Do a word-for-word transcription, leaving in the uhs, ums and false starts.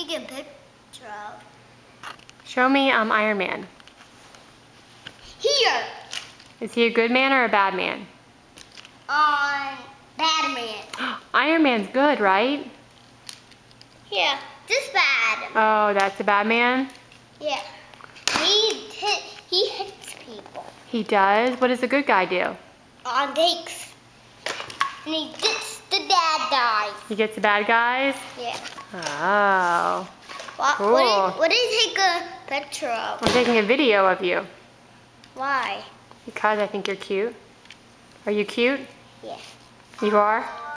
take a picture of? Show me um, Iron Man. Here. Is he a good man or a bad man? On bad man. Iron Man's good, right? Yeah, this bad. Oh, that's a bad man? Yeah. He hit, he hits people. He does? What does a good guy do? On takes. And he gets the bad guys. He gets the bad guys? Yeah. Oh. What, Cool. what, did, what did he take a picture of? I'm taking a video of you. Why? Because I think you're cute. Are you cute? Yeah. You are?